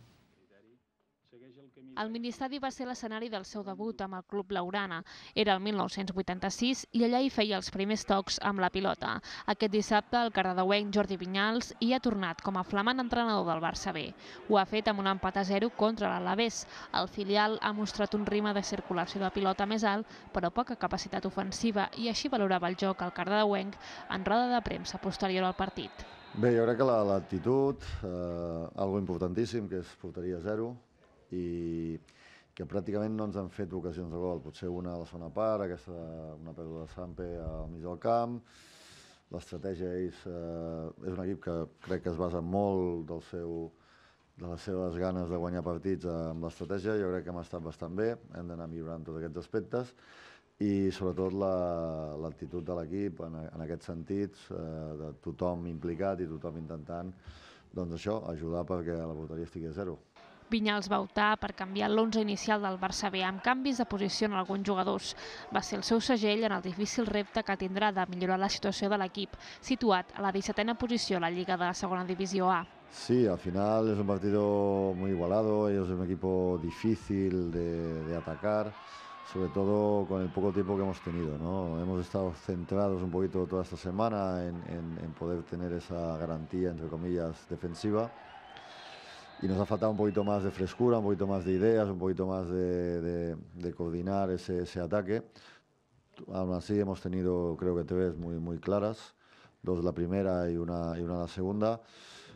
El Ministeri va ser l'escenari del seu debut amb el club blaugrana. Era el 1986 i allà hi feia els primers tocs amb la pilota. Aquest dissabte el cardedeuenc Jordi Vinyals hi ha tornat com a flamant entrenador del Barça B. Ho ha fet amb un empat a 0 contra l'Alavés. El filial ha mostrat un ritme de circulació de pilota més alt, però poca capacitat ofensiva, i així valorava el joc el cardedeuenc en roda de premsa posterior al partit. Bé, jo crec que l'actitud, algo importantíssim, que és porteria 0, i que pràcticament no ens han fet ocasions de gol. Potser una a la segona part, una pèrdua de Sampe al mig del camp. L'estratègia és un equip que crec que es basa molt de les seves ganes de guanyar partits amb l'estratègia. Jo crec que hem estat bastant bé, hem d'anar millorant tots aquests aspectes i sobretot l'actitud de l'equip en aquests sentits, de tothom implicat i tothom intentant ajudar perquè la porteria estigui a 0. Vinyals va optar per canviar l'11 inicial del Barça B amb canvis de posició en alguns jugadors. Va ser el seu segell en el difícil repte que tindrà de millorar la situació de l'equip, situat a la 17a posició a la Lliga de la Segona Divisió A. Sí, al final es un partido muy igualado, ellos es un equipo difícil de atacar, sobre todo con el poco tiempo que hemos tenido, ¿no? Hemos estado centrados un poquito toda esta semana en poder tener esa garantía, entre comillas, defensiva. Y nos ha faltado un poquito más de frescura, un poquito más de ideas, un poquito más de coordinar ese ataque. Aún así hemos tenido, creo que 3 muy claras, 2 la primera y una la segunda.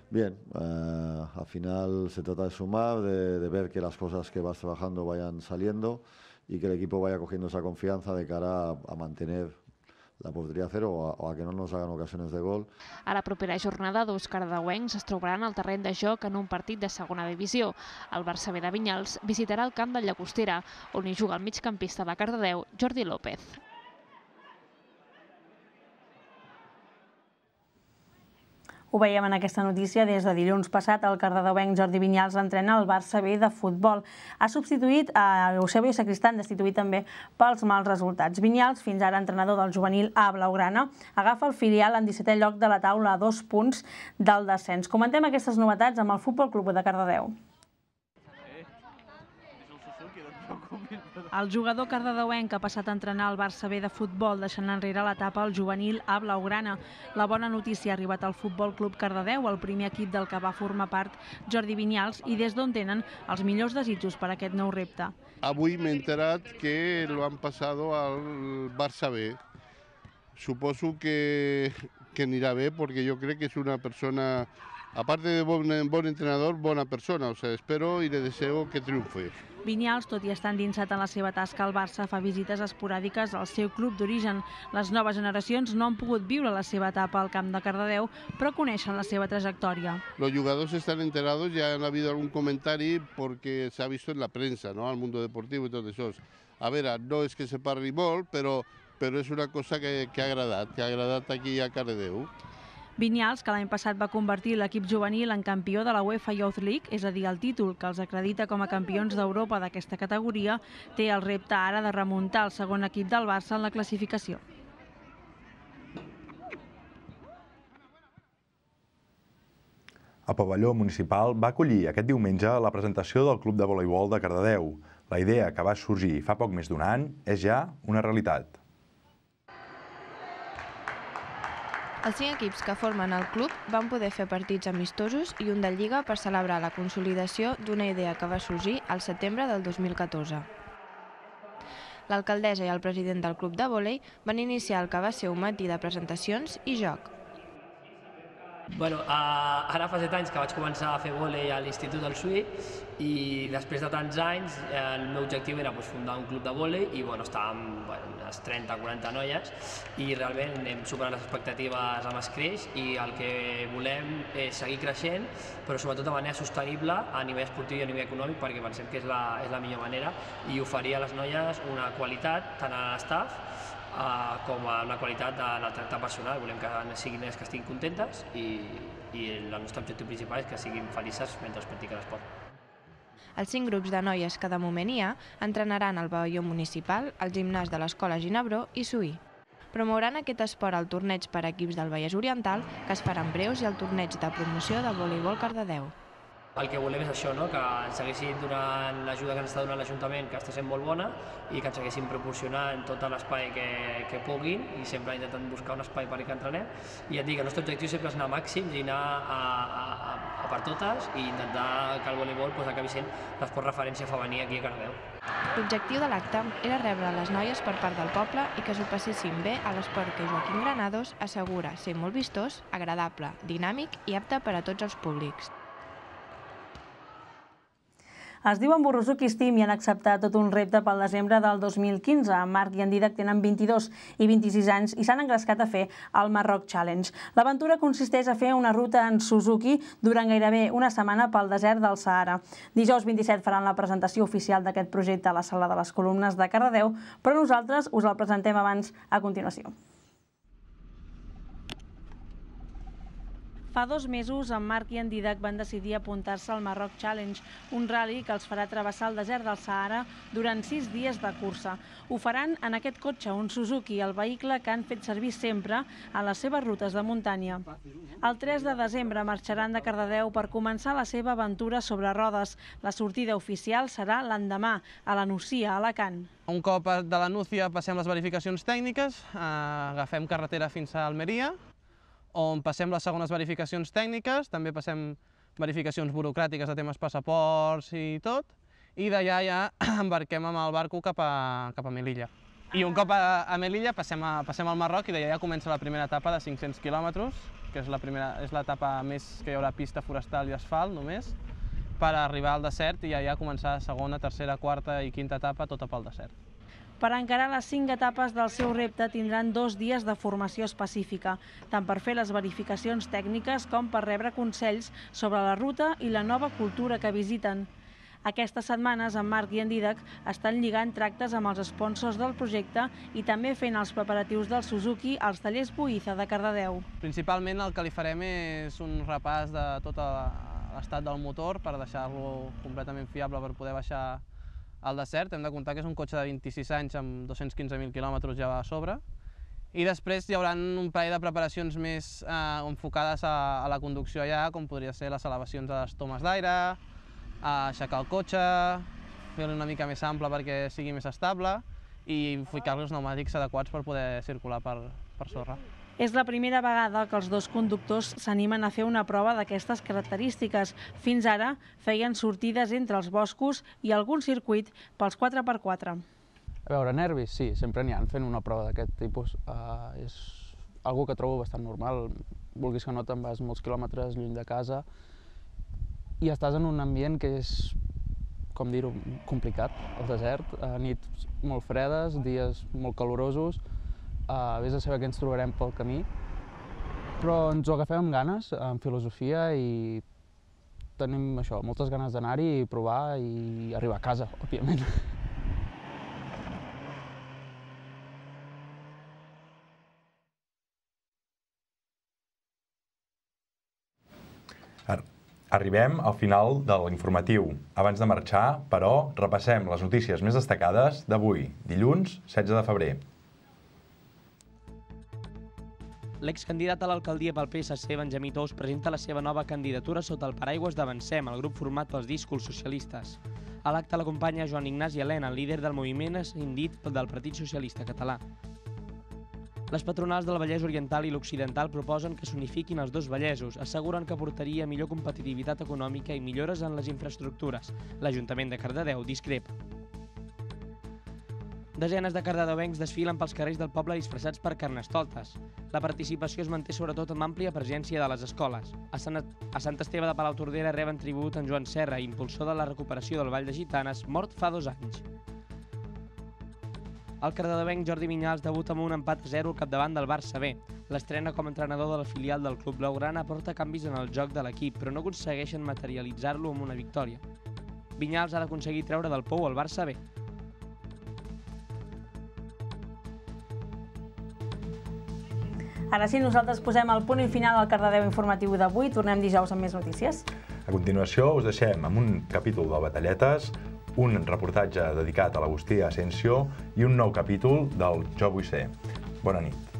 Bien, al final se trata de sumar, de ver que las cosas que vas trabajando vayan saliendo y que el equipo vaya cogiendo esa confianza de cara a mantener la portería a cero o a que no nos hagan ocasiones de gol. A la propera jornada, dos cardedeuencs es trobaran al terreny de joc en un partit de segona divisió. El Barça B de Vinyals visitarà el camp del Llagostera, on hi juga el migcampista de Cardedeu, Jordi López. Ho veiem en aquesta notícia. Des de dilluns passat, el cardedeuenc Jordi Vinyals entrena el Barça B de futbol. Ha substituït a Eusebio Sacristán, destituït també pels mals resultats. Vinyals, fins ara entrenador del juvenil A blaugrana, agafa el filial en 17è lloc de la taula a 2 punts del descens. Comentem aquestes novetats amb el Futbol Club de Cardedeu. El jugador cardedeuenc ha passat a entrenar el Barça B de futbol, deixant enrere l'etapa al juvenil A blaugrana. La bona notícia ha arribat al Futbol Club Cardedeu, el primer equip del que va formar part Jordi Vinyals, i des d'on tenen els millors desitjos per a aquest nou repte. Avui m'he enterat que lo han pasado al Barça B. Suposo que anirà bé, porque yo creo que es una persona, aparte de bon entrenador, bona persona. O sea, espero y le deseo que triunfe. Vinyals, tot i estar endinsat en la seva tasca al Barça, fa visites esporàdiques al seu club d'origen. Les noves generacions no han pogut viure la seva etapa al camp de Cardedeu, però coneixen la seva trajectòria. Los jugadores están enterados, ya han habido algún comentario porque se ha visto en la prensa, ¿no? Al mundo deportivo y todo eso. A ver, no es que se parli molt, però és una cosa que ha agradat aquí a Cardedeu. Vinyals, que l'any passat va convertir l'equip juvenil en campió de la UEFA Youth League, és a dir, el títol que els acredita com a campions d'Europa d'aquesta categoria, té el repte ara de remuntar el segon equip del Barça en la classificació. El pavelló municipal va acollir aquest diumenge la presentació del Club de Voleibol de Cardedeu. La idea, que va sorgir fa poc més d'un any, és ja una realitat. Els 5 equips que formen el club van poder fer partits amistosos i un de Lliga per celebrar la consolidació d'una idea que va sorgir al setembre del 2014. L'alcaldessa i el president del club de vòlei van iniciar el que va ser un matí de presentacions i joc. Bueno, ara fa 7 anys que vaig començar a fer vòlei a l'Institut del SUI i després de tants anys el meu objectiu era fundar un club de vòlei i estàvem unes 30-40 noies i realment hem superat les expectatives amb escreix i el que volem és seguir creixent, però sobretot de manera sostenible a nivell esportiu i a nivell econòmic, perquè pensem que és la millor manera i oferir a les noies una qualitat tant a l'estaf com a una qualitat de la tracte personal. Volem que siguin elles que estiguin contentes i el nostre objectiu principal és que siguin felices mentre practiquen l'esport. Els 5 grups de noies que de moment hi ha entrenaran al pavelló municipal, al gimnàs de l'Escola Ginebró i Suí. Promouran aquest esport al torneig per equips del Vallès Oriental, que es farà en breus, i al torneig de promoció de voleibol Cardedeu. El que volem és això, que ens segueixin donant l'ajuda que ens està donant l'Ajuntament, que està sent molt bona, i que ens segueixin proporcionant tot l'espai que puguin, i sempre intentant buscar un espai per que entrenem. I et dic, el nostre objectiu sempre és anar a màxims i anar a per totes i intentar que el voleibol acabi sent l'esport referència femení aquí a Cardedeu. L'objectiu de l'acte era rebre les noies per part del poble i que s'ho passessin bé a l'esport que Joaquim Granados assegura ser molt vistós, agradable, dinàmic i apte per a tots els públics. Es diuen Borrusuk i Steam i han acceptat tot un repte pel desembre del 2015. En Marc i en Didac tenen 22 i 26 anys i s'han engrescat a fer el Marroc Challenge. L'aventura consisteix a fer una ruta en Suzuki durant gairebé una setmana pel desert del Sahara. Dijous 27 faran la presentació oficial d'aquest projecte a la Sala de les Columnes de Cardedeu, però nosaltres us el presentem abans a continuació. Fa 2 mesos, en Marc i en Didac van decidir apuntar-se al Marroc Challenge, un rally que els farà travessar el desert del Sahara durant 6 dies de cursa. Ho faran en aquest cotxe, un Suzuki, el vehicle que han fet servir sempre a les seves rutes de muntanya. El 3 de desembre marxaran de Cardedeu per començar la seva aventura sobre rodes. La sortida oficial serà l'endemà, a la Nucia, a Alacant. Un cop de la Nucia passem les verificacions tècniques, agafem carretera fins a Almeria, on passem les segones verificacions tècniques, també passem verificacions burocràtiques de temes passaports i tot, i d'allà ja embarquem amb el barco cap a Melilla. I un cop a Melilla passem al Marroc i d'allà ja comença la primera etapa de 500 quilòmetres, que és l'etapa més que hi haurà pista forestal i asfalt només, per arribar al desert i ja començar segona, tercera, quarta i quinta etapa, tota pel desert. Per encarar les 5 etapes del seu repte tindran 2 dies de formació específica, tant per fer les verificacions tècniques com per rebre consells sobre la ruta i la nova cultura que visiten. Aquestes setmanes, en Marc i en Dídac estan lligant tractes amb els sponsors del projecte i també fent els preparatius del Suzuki als tallers Buiza de Cardedeu. Principalment el que li farem és un repàs de tot l'estat del motor per deixar-lo completament fiable per poder baixar al desert. Hem de comptar que és un cotxe de 26 anys amb 215.000 quilòmetres ja a sobre. I després hi haurà un parell de preparacions més enfocades a la conducció allà, com podria ser les elevacions de les tomes d'aire, aixecar el cotxe, fer-lo una mica més ample perquè sigui més estable i ficar-li els pneumàtics adequats per poder circular per sorra. És la primera vegada que els dos conductors s'animen a fer una prova d'aquestes característiques. Fins ara feien sortides entre els boscos i algun circuit pels 4x4. A veure, nervis, sí, sempre n'hi ha fent una prova d'aquest tipus. És algo que trobo bastant normal. Vulguis que no, te'n vas molts quilòmetres lluny de casa i estàs en un ambient que és, com dir-ho, complicat, el desert, nits molt fredes, dies molt calorosos. Vés a saber què ens trobarem pel camí, però ens ho agafem amb ganes, amb filosofia i tenim això, moltes ganes d'anar-hi i provar i arribar a casa, òbviament. Arribem al final de l'informatiu. Abans de marxar, però, repassem les notícies més destacades d'avui, dilluns 16 de febrer. L'excandidat a l'alcaldia pel PSC, Benjamí Tous, presenta la seva nova candidatura sota el paraigües d'Avancem, el grup format pels díscols socialistes. A l'acte l'acompanya Joan Ignasi Elena, el líder del moviment escindit del Partit Socialista Català. Les patronals del Vallès Oriental i l'Occidental proposen que s'unifiquin els dos Vallesos, asseguren que portaria millor competitivitat econòmica i millores en les infraestructures. L'Ajuntament de Cardedeu discrepa. Desenes de cardedeuencs desfilen pels carrers del poble disfressats per carnestoltes. La participació es manté sobretot amb àmplia presència de les escoles. A Sant Esteve de Palautordera reben tribut en Joan Serra, impulsor de la recuperació del Ball de Gitanes, mort fa 2 anys. El cardedeuenc Jordi Vinyals debuta amb un empat a 0 al capdavant del Barça B. L'estrena com a entrenador de la filial del club blaugrana aporta canvis en el joc de l'equip, però no aconsegueixen materialitzar-lo amb una victòria. Vinyals ha d'aconseguir treure del pou el Barça B. Ara sí, nosaltres posem el punt i final al Cardedeu informatiu d'avui. Tornem dijous amb més notícies. A continuació us deixem amb un capítol de Batalletes, un reportatge dedicat a l'Agustí Asensio i un nou capítol del Jo vull ser. Bona nit.